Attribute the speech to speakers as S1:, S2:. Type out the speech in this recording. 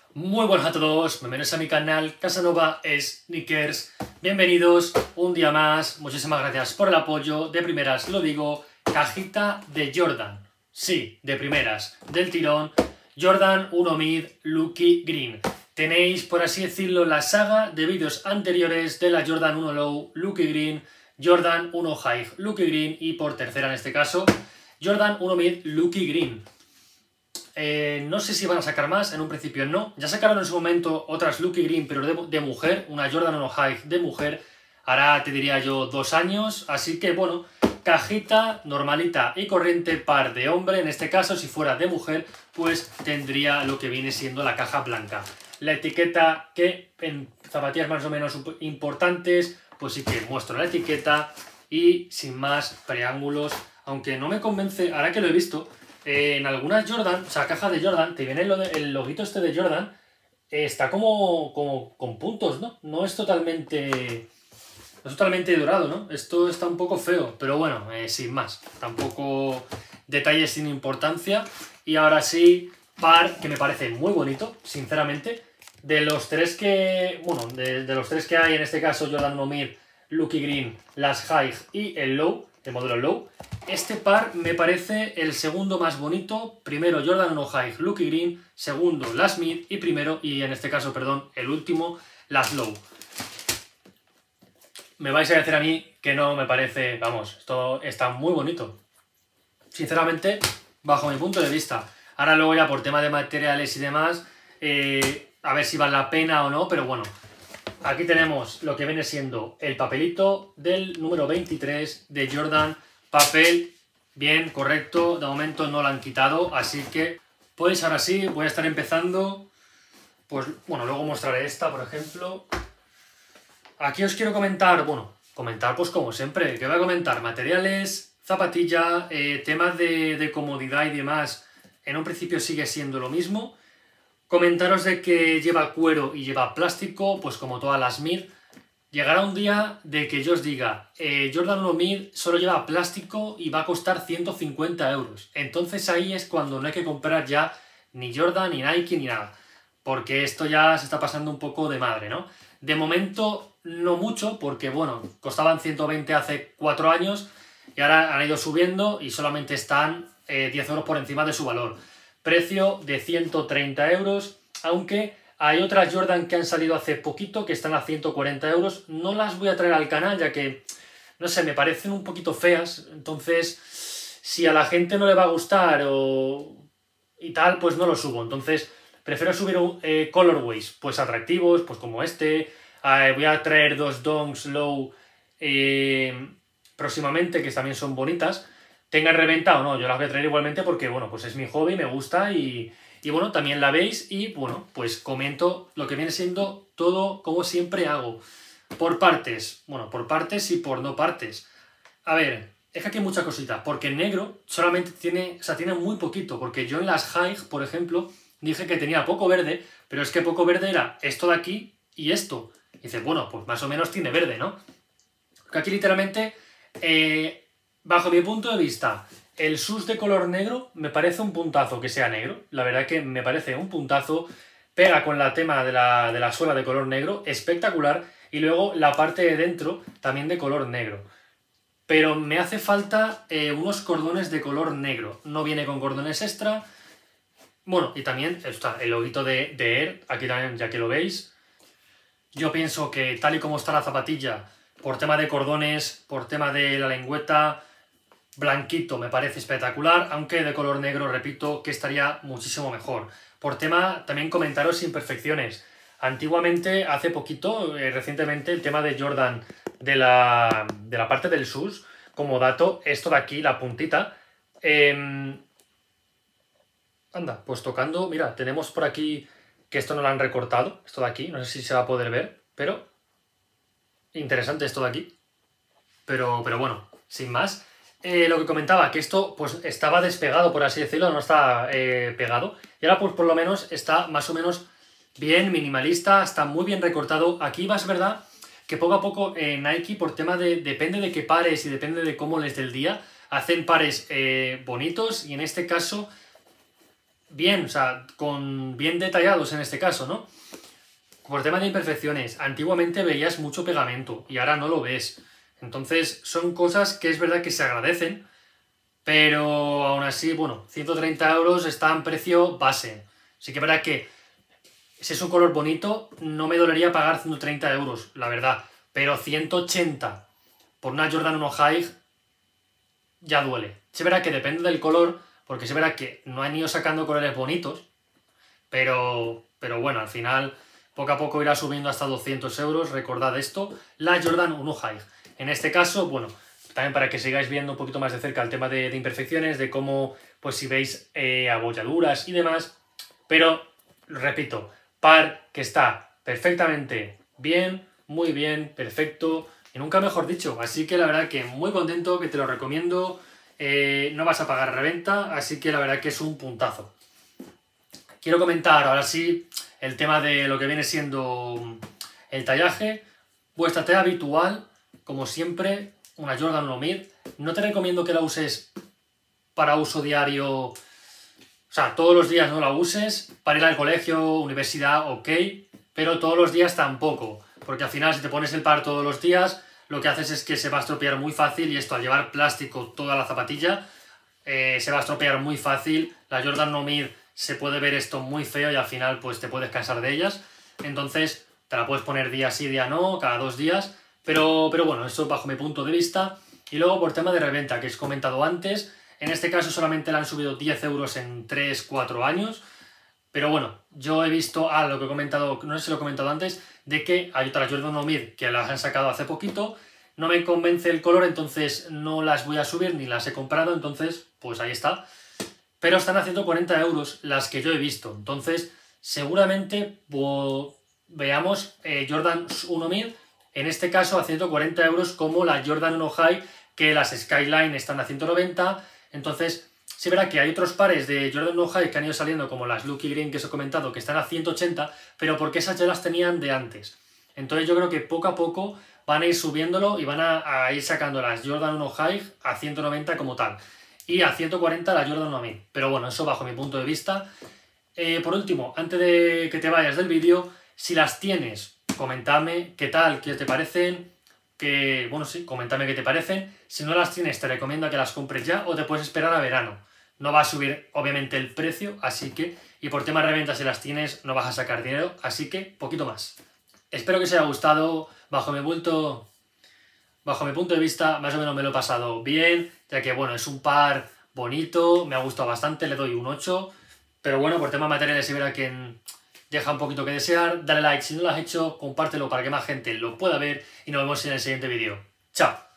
S1: Muy buenas a todos, bienvenidos a mi canal Casanova Sneakers. Bienvenidos un día más, muchísimas gracias por el apoyo. De primeras lo digo, cajita de Jordan. Sí, de primeras, del tirón. Jordan 1 Mid Lucky Green. Tenéis, por así decirlo, la saga de vídeos anteriores de la Jordan 1 Low Lucky Green, Jordan 1 High Lucky Green y por tercera en este caso, Jordan 1 Mid Lucky Green. No sé si van a sacar más, en un principio no. Ya sacaron en su momento otras Lucky Green, pero de mujer, una Jordan 1 High de mujer, hará, te diría yo, 2 años. Así que, bueno, cajita normalita y corriente par de hombre. En este caso, si fuera de mujer, pues tendría lo que viene siendo la caja blanca. La etiqueta que en zapatillas más o menos importantes, pues sí que muestro la etiqueta y sin más preámbulos. Aunque no me convence, ahora que lo he visto, en algunas Jordan, o sea, caja de Jordan, te viene el loguito este de Jordan, está como con puntos, ¿no? No es totalmente dorado, ¿no? Esto está un poco feo, pero bueno, sin más. Tampoco detalles sin importancia. Y ahora sí, par que me parece muy bonito, sinceramente. De los tres que, bueno, de los tres que hay, en este caso Jordan 1 Mid, Lucky Green, las High y el Low, el modelo Low, este par me parece el segundo más bonito. Primero Jordan 1 High Lucky Green, segundo las Mid y primero, y en este caso, perdón, el último, las Low. Me vais a decir a mí que no me parece, vamos, esto está muy bonito. Sinceramente, bajo mi punto de vista. Ahora luego ya por tema de materiales y demás, a ver si vale la pena o no, pero bueno. Aquí tenemos lo que viene siendo el papelito del número 23 de Jordan. Papel bien, correcto. De momento no lo han quitado, así que pues ahora sí, voy a estar empezando. Pues bueno, luego mostraré esta, por ejemplo. Aquí os quiero comentar, bueno, comentar pues como siempre. ¿Qué voy a comentar? Materiales, zapatilla, temas de comodidad y demás. En un principio sigue siendo lo mismo. Comentaros de que lleva cuero y lleva plástico, pues como todas las Mid. Llegará un día de que yo os diga, Jordan 1 Mid solo lleva plástico y va a costar 150 euros. Entonces ahí es cuando no hay que comprar ya ni Jordan, ni Nike, ni nada. Porque esto ya se está pasando un poco de madre, ¿no? De momento no mucho, porque bueno, costaban 120 hace 4 años y ahora han ido subiendo y solamente están 10 euros por encima de su valor. Precio de 130 euros, aunque hay otras Jordan que han salido hace poquito que están a 140 euros. No las voy a traer al canal ya que, no sé, me parecen un poquito feas. Entonces, si a la gente no le va a gustar y tal, pues no lo subo. Entonces, prefiero subir colorways pues atractivos, pues como este. Voy a traer 2 Donks Low próximamente, que también son bonitas. Tengan reventa o no, yo las voy a traer igualmente porque, bueno, pues es mi hobby, me gusta y bueno, también la veis y, bueno, pues comento lo que viene siendo todo como siempre hago. Por partes, bueno, por partes y por no partes. A ver, es que aquí hay mucha cosita, porque en negro solamente tiene, o sea, tiene muy poquito, porque yo en las High, por ejemplo, dije que tenía poco verde, pero es que poco verde era esto de aquí y esto. Y dices, bueno, pues más o menos tiene verde, ¿no? Porque aquí literalmente... bajo mi punto de vista, el sus de color negro me parece un puntazo que sea negro. La verdad que me parece un puntazo. Pega con la tema de la suela de color negro, espectacular. Y luego la parte de dentro también de color negro. Pero me hace falta unos cordones de color negro. No viene con cordones extra. Bueno, y también está el loguito de Air, aquí también, ya que lo veis. Yo pienso que tal y como está la zapatilla, por tema de cordones, por tema de la lengüeta, blanquito me parece espectacular, aunque de color negro, repito, que estaría muchísimo mejor. Por tema, también comentaros imperfecciones. Antiguamente, hace poquito, recientemente, el tema de Jordan, de la parte del sus, como dato, esto de aquí, la puntita, anda, pues tocando, mira, tenemos por aquí que esto no lo han recortado, esto de aquí, no sé si se va a poder ver, pero interesante esto de aquí. Pero bueno, sin más. Lo que comentaba, que esto pues estaba despegado, por así decirlo, no está pegado. Y ahora pues por lo menos está más o menos bien, minimalista, está muy bien recortado. Aquí va, es verdad que poco a poco Nike, por tema de, depende de qué pares y depende de cómo les dé el día, hacen pares bonitos y en este caso bien, o sea, bien detallados en este caso, ¿no? Por tema de imperfecciones, antiguamente veías mucho pegamento y ahora no lo ves. Entonces son cosas que es verdad que se agradecen, pero aún así, bueno, 130 euros está en precio base. Sí que es verdad que si es un color bonito, no me dolería pagar 130 euros, la verdad. Pero 180 por una Jordan 1 High ya duele. Se verá que depende del color, porque se verá que no han ido sacando colores bonitos, pero bueno, al final poco a poco irá subiendo hasta 200 euros, recordad esto, la Jordan 1 High. En este caso, bueno, también para que sigáis viendo un poquito más de cerca el tema de imperfecciones, de cómo, pues si veis abolladuras y demás, pero, repito, par que está perfectamente bien, muy bien, perfecto, y nunca mejor dicho, así que la verdad que muy contento, que te lo recomiendo, no vas a pagar reventa, así que la verdad que es un puntazo. Quiero comentar ahora sí el tema de lo que viene siendo el tallaje. Vuestra tela habitual, como siempre, una Jordan 1 Mid. No te recomiendo que la uses para uso diario, o sea, todos los días no la uses. Para ir al colegio, universidad, ok, pero todos los días tampoco. Porque al final, si te pones el par todos los días, lo que haces es que se va a estropear muy fácil y esto al llevar plástico toda la zapatilla, se va a estropear muy fácil. La Jordan 1 Mid se puede ver esto muy feo y al final pues te puedes cansar de ellas. Entonces te la puedes poner día sí, día no, cada 2 días. Pero bueno, eso bajo mi punto de vista. Y luego por tema de reventa, que os he comentado antes, en este caso solamente le han subido 10 euros en 3-4 años. Pero bueno, yo he visto lo que he comentado, no sé si lo he comentado antes, de que hay otras Jordan 1 Mid que las han sacado hace poquito. No me convence el color, entonces no las voy a subir ni las he comprado, entonces pues ahí está. Pero están a 140 euros las que yo he visto. Entonces, seguramente veamos Jordan 1 Mid, en este caso a 140 euros, como la Jordan 1 High, que las Skyline están a 190. Entonces, se verá que hay otros pares de Jordan 1 High que han ido saliendo, como las Lucky Green que os he comentado, que están a 180, pero porque esas ya las tenían de antes. Entonces, yo creo que poco a poco van a ir subiéndolo y van a ir sacando las Jordan 1 High a 190 como tal. Y a 140 la Jordan 1 Mid. Pero bueno, eso bajo mi punto de vista. Por último, antes de que te vayas del vídeo, si las tienes, comentadme qué tal, qué te parecen. Bueno, sí, comentadme qué te parecen. Si no las tienes, te recomiendo que las compres ya o te puedes esperar a verano. No va a subir, obviamente, el precio, así que... Y por tema de reventa, si las tienes, no vas a sacar dinero, así que poquito más. Espero que os haya gustado. Bajo mi punto de vista, más o menos me lo he pasado bien, ya que, bueno, es un par bonito, me ha gustado bastante, le doy un 8, pero bueno, por temas materiales se verá que deja un poquito que desear. Dale like si no lo has hecho, compártelo para que más gente lo pueda ver y nos vemos en el siguiente vídeo. ¡Chao!